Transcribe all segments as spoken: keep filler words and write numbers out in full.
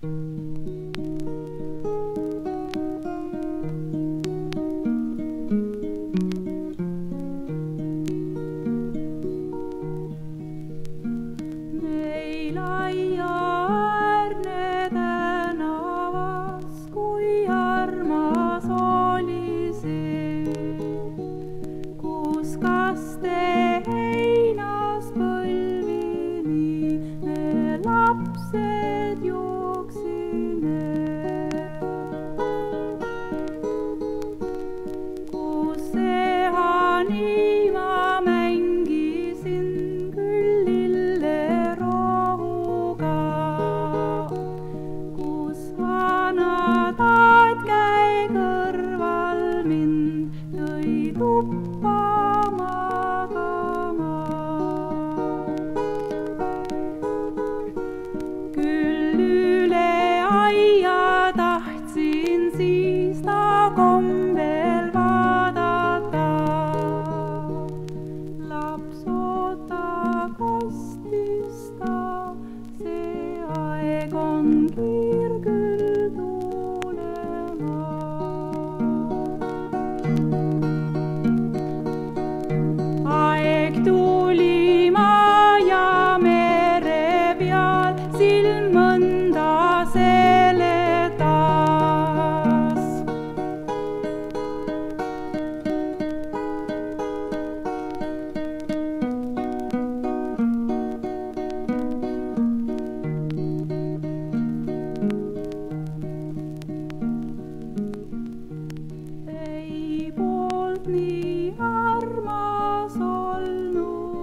Meil aiaäärne tänavas, kui armas oli see, kus kaste heinas põlvini me lapsed jooksime, kus sehani ma mängisin küll lillerohuga, kus vana taat käi kõrval mind tõi tuppa magama. Küll üle aia tahtsin siis ta kombel vaadata, laps oota kostis ta, see aeg on kiir küll tulema. Aeg tulima ja mere peal silm mõnda seletas. Ei poolt nii armas olnud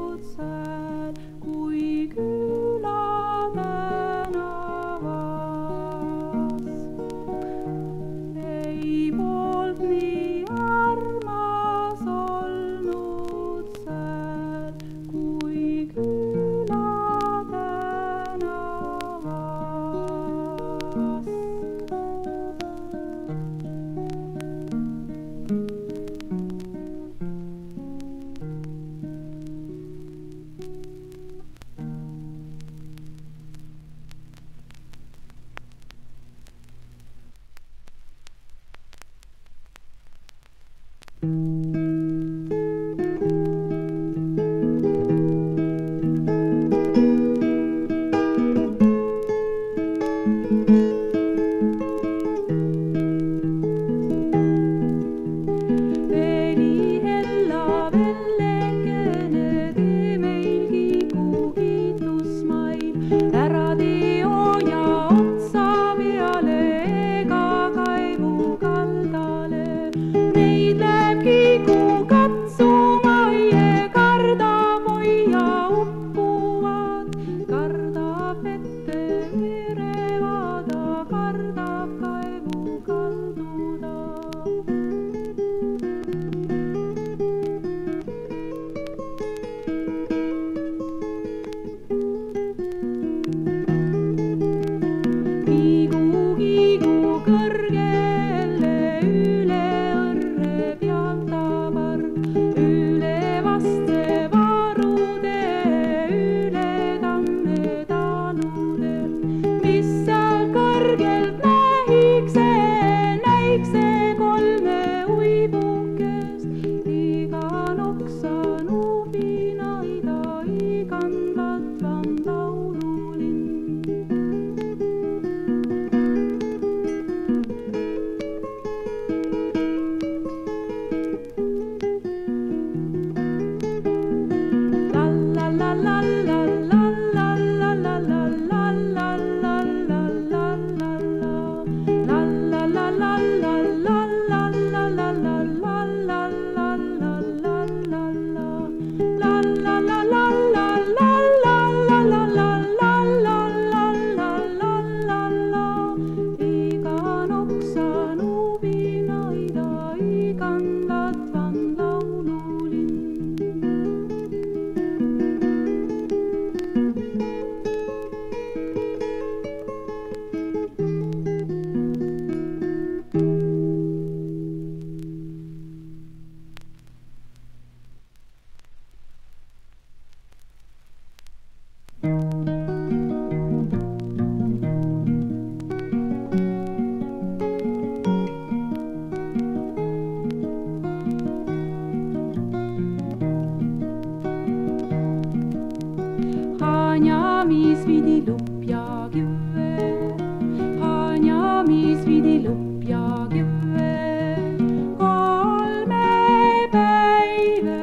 Hanja, mis vidi lupja kive, Hanja, mis vidi lupja kive, kolme päive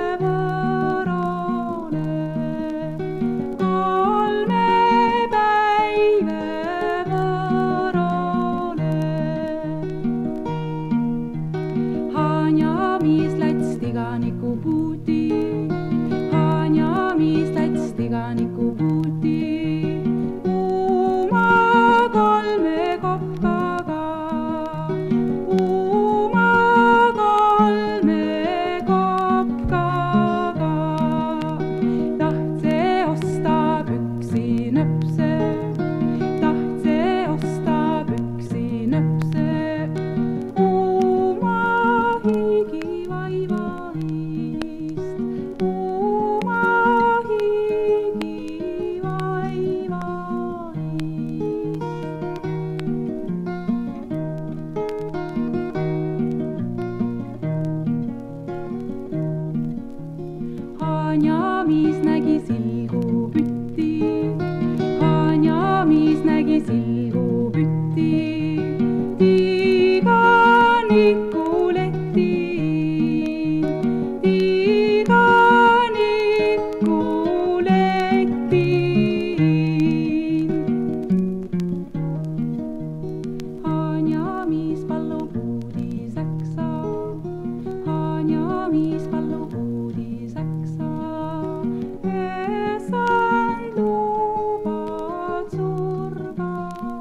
võrone, kolme päive võrone. Hanja, mis läts tiganiku puuti, Hanja, mis läts tiganiku puuti, uuma kolme kopkaga, uuma kolme kopkaga. Tahtse osta püksi nõpse, tahtse osta püksi nõpse, uuma higi vaivaist, uuma higi vaivaist. Hanja, mis nägi silgu pütti, Hanja, mis nägi silgu pütti, tiganiku letti, tiganiku letti. Hanja, mis pallu puudi saksa, Hanja, mis pallu puudi saksa, esand lubad surga.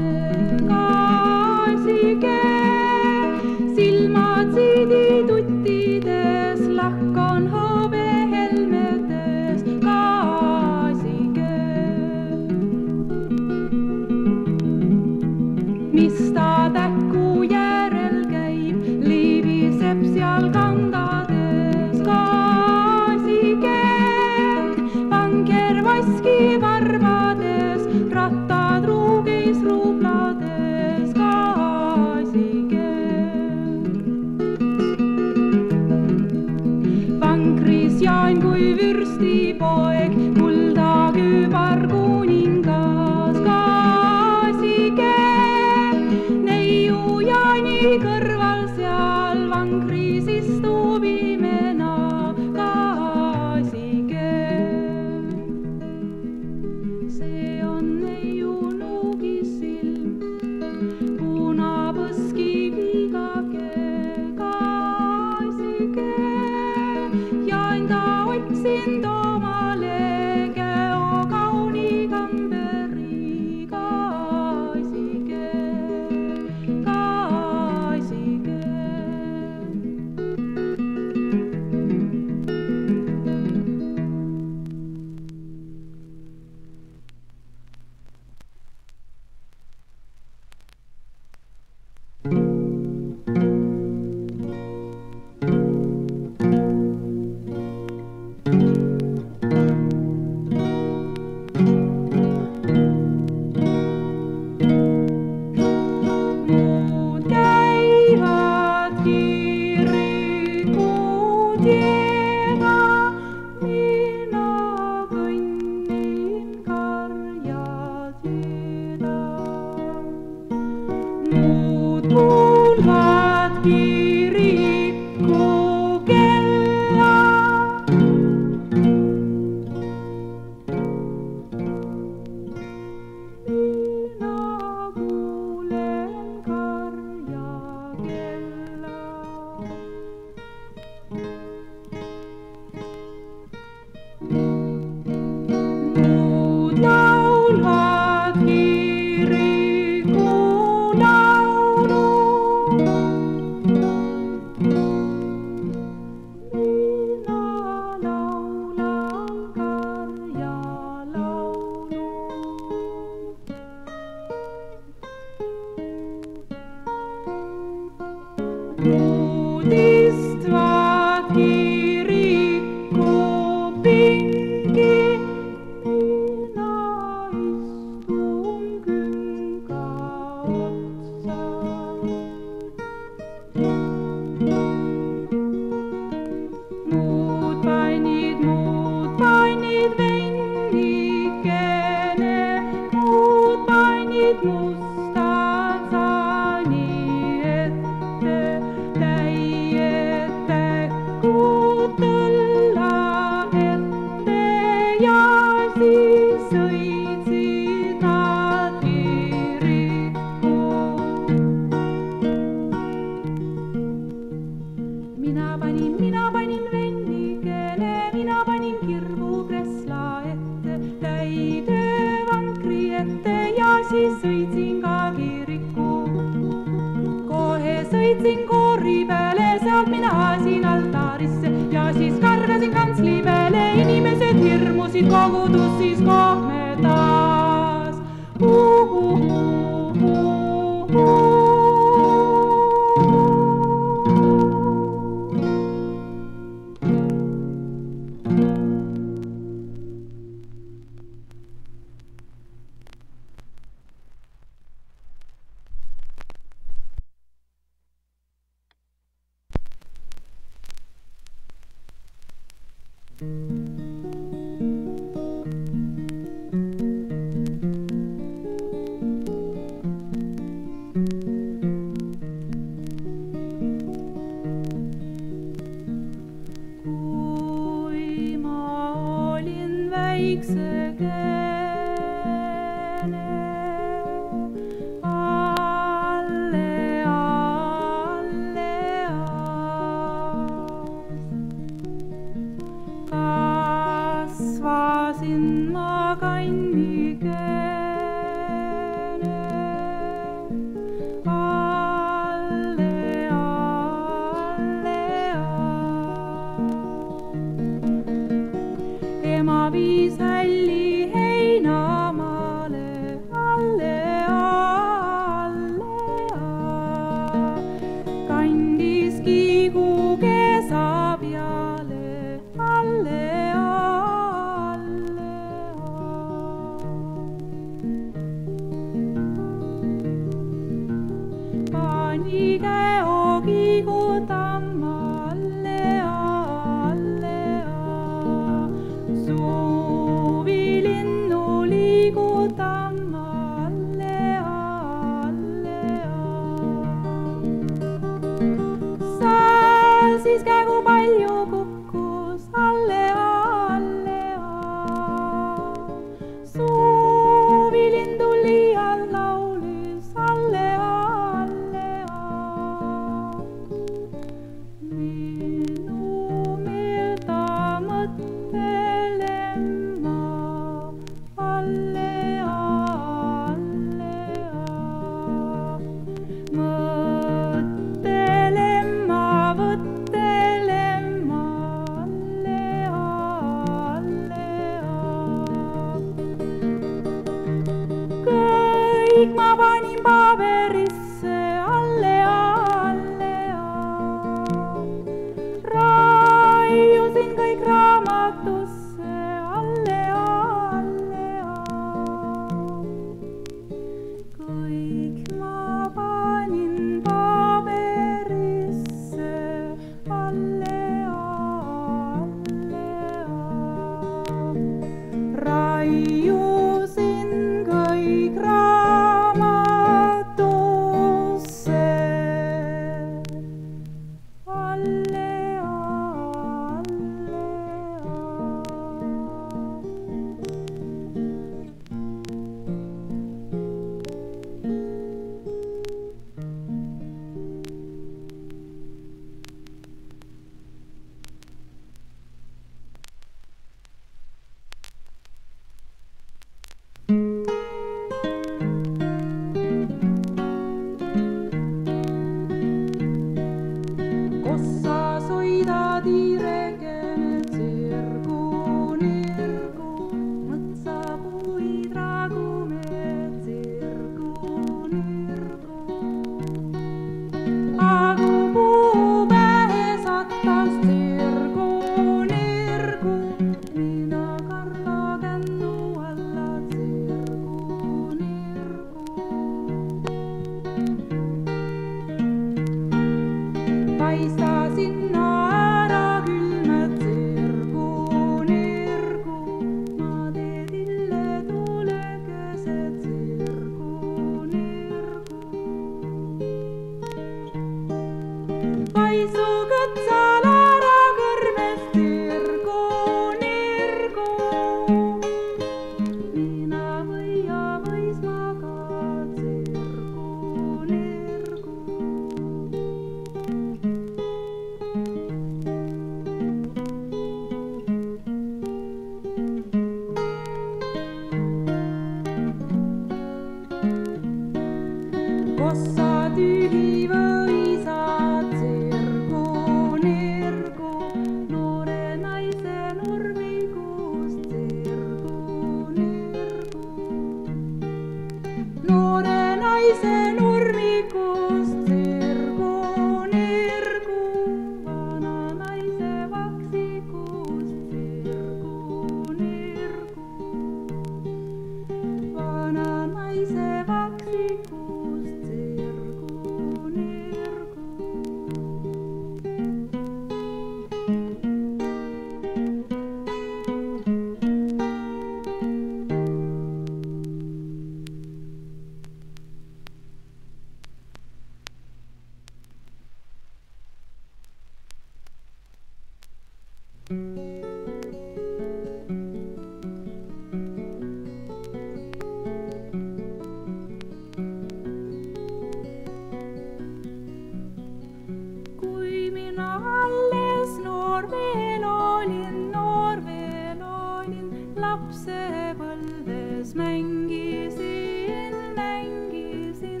lapsepõlves mängisin, mängisin.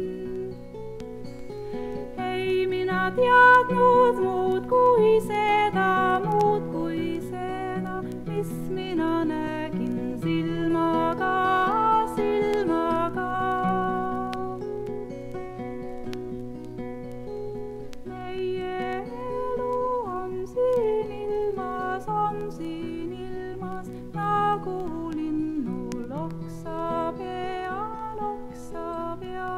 Ei mina teadnud muud kui seda, muud kui seda, mis mina nägin silmaga, silmaga. Meie elu on siin ilmas, on siin ilmas nagu linnu loksa pea, loksa pea.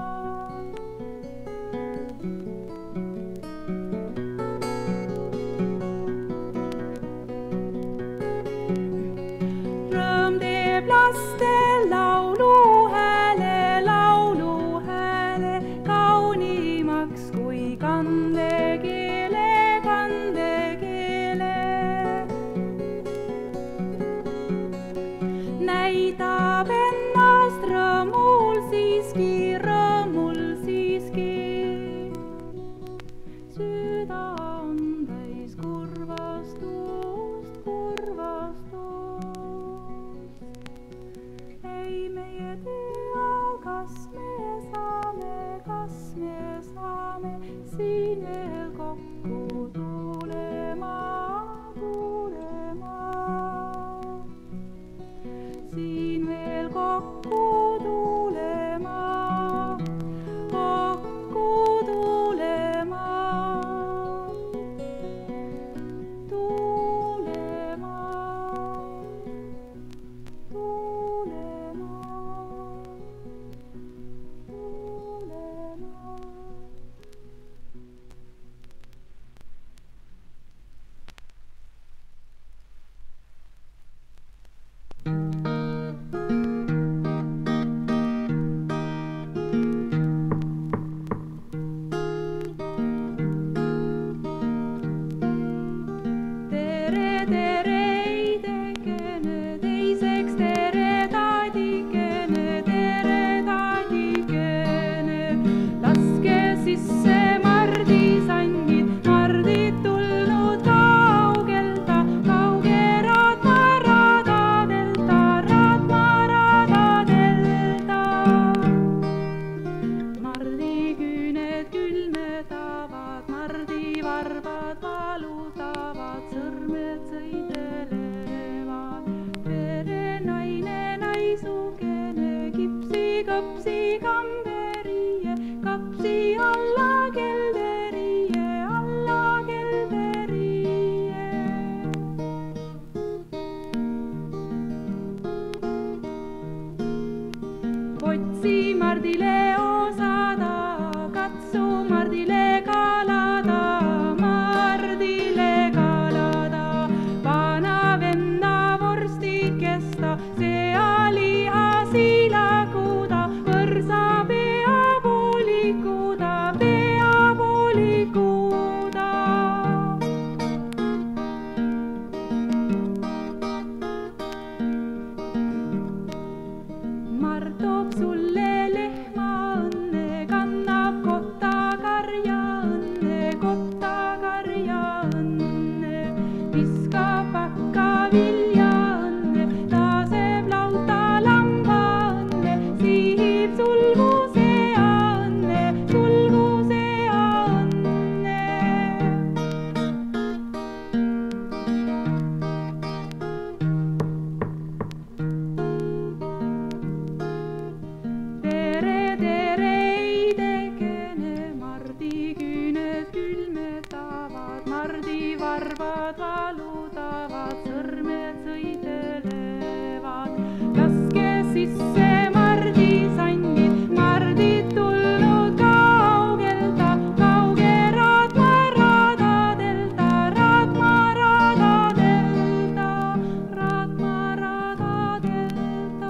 Rõõm teeb laste laulu hääle, laulu hääle kaunimaks kui kandekeele, kandekeele. Näitab ennast rõõmul siiski, rõõmul siiski. Süda on täis kurvastust, kurvastust. Ei meie tea, kas me saame, kas me saame siin veel kokku tulema, tulema. Siin veel kokku tulema, kokku tulema, tulema, tulema, tulema. Tere, tere, eidekene, teiseks tere, taadikene, tere, taadikene. Laske sisse mardisandid, mardid tulnud kaugelta, kauge raadmaraadadelta, raadmaraadadelta. Mardiküüned külmetavad, mardivarbad valutavad, sõrmed sõidelevad. Perenaine, naisukene, kipsi, kõpsi, kamberie, kapsi alla kelderie, alla kelderie. Otsi mardile osada, katsu mardile kalada, mardile kalada. Vana venda vorstikesta, sealiha silakuda, võrsa pea poolikuda, pea poolikuda. Mart toob sulle lehma õnne, kannab kotta karja õnne, kotta karja õnne. Viskab pakka vilja õnne, laseb lauta lamba õnne, sihib sulgu sea õnne, sulgu sea õnne. Tere, tere, eidekene, mardiküüned külmetavad, mardivarbad valutavad, sõrmed sõidelevad. Laske sisse mardisandid, mardid tulnud kaugelta, kauge raadmaraadadelta, raadmaraadadelta, raadmaraadadelta.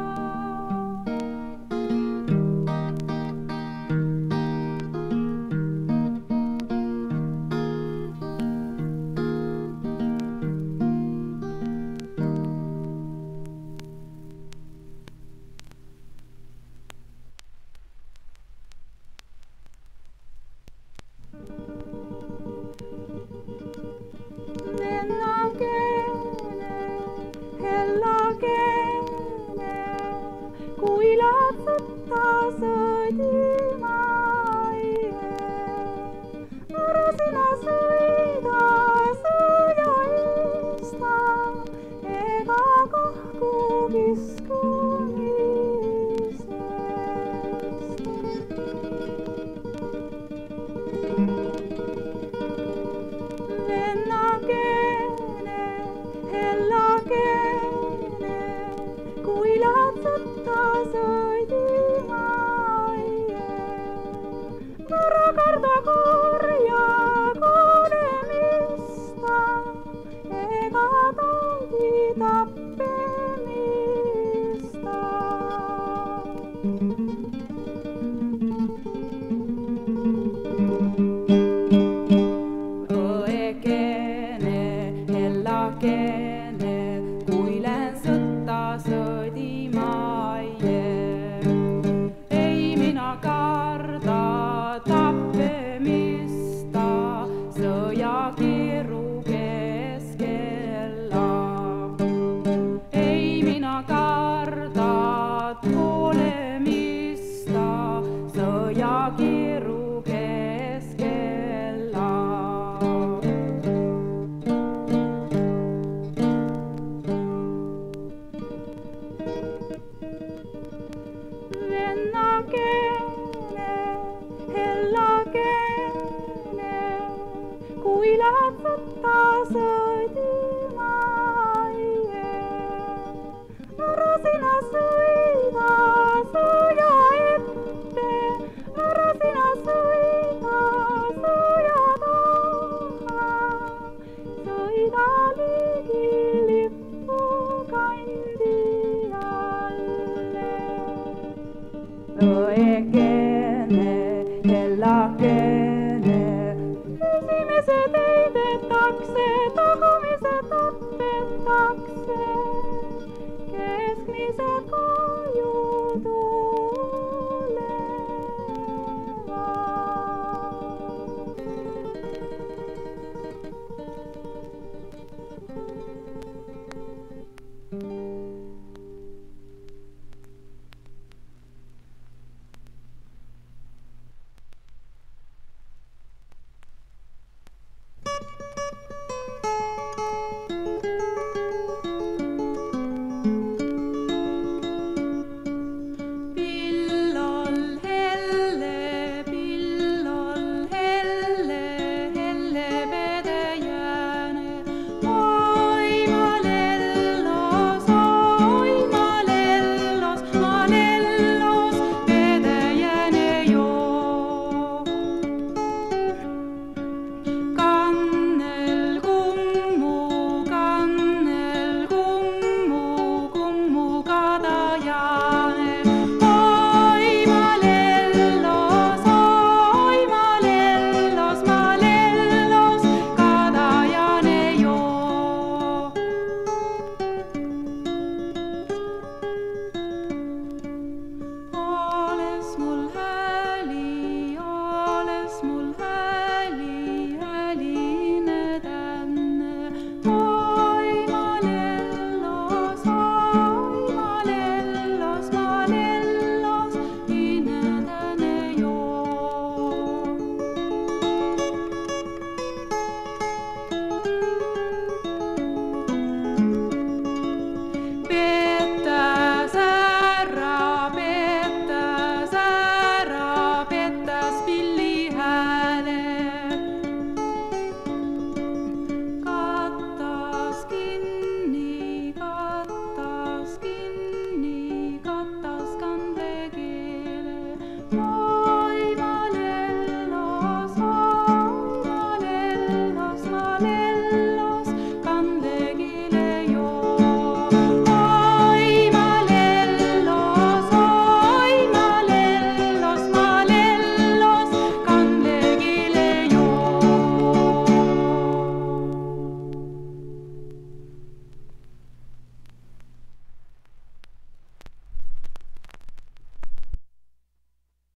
hellakene, hellakene, kui lähed sõtta sõidima aie. Ära karda kurja kuulemista ega taudi tappemista. Hellakene, kui lähen sõtta sõdima aie. Ei mina karda tappemista sõjakiru keskella. Ei mina karda kolemista sõjakiru keskella. Vennakene, hellakene, kui lähed sõtta sõdima aie. Ära sina sõida sõja ette, ära sina sõida sõja taha, sõida